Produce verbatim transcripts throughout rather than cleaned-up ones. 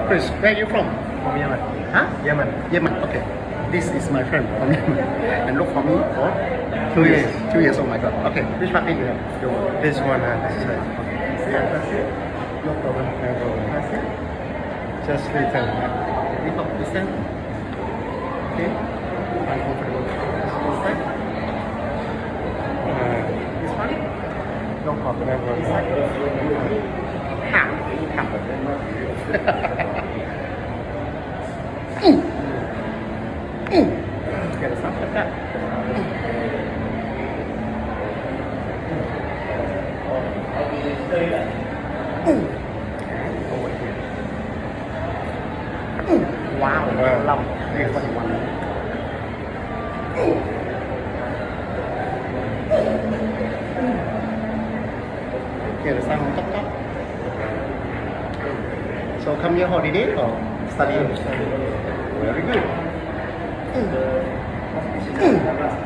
Chris, where are you from? From Yemen. Huh? Yemen. Yemen. Okay. This is my friend from Yemen, and look for me for Two years. Two years. Oh my God. Okay. Which puppy do you have? Your one. This one and this side. Yeah, that's it. No problem. No problem. That's it. Just little. Lift up this hand. Okay. Uncomfortable. This side. Uh, This one. no problem. Never. Half. Half. Mm. Mm. Get something like that. Mm. Over here. Mm. Wow. Wow. Love. Here's what you want. Mm. Here the sound on top top. So come here holiday or study? Very good. Mm. Mm.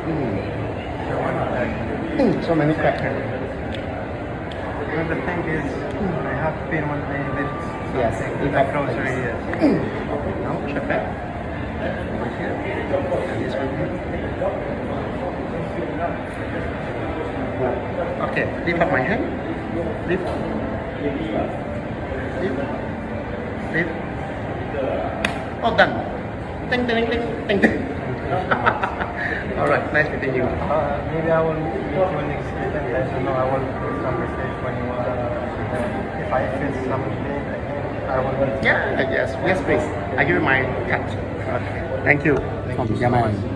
Mm. So many crackers. But the thing is, I have pain when I lift something. Yes, Like grocery, yes. Now check that. Over here. And this one here. Okay, lift up my hand. Lift. Lift. Lift. Oh, done. Ding, ding, ding, ding, ding. All right, nice meeting you. Uh, maybe I will meet you next week and let you know. I will do some mistake when you want uh, if I feel something, I will meet you. Yeah, yes, yes, please. I give you my cut. Okay. Thank you. Thank From you so Yemen. much.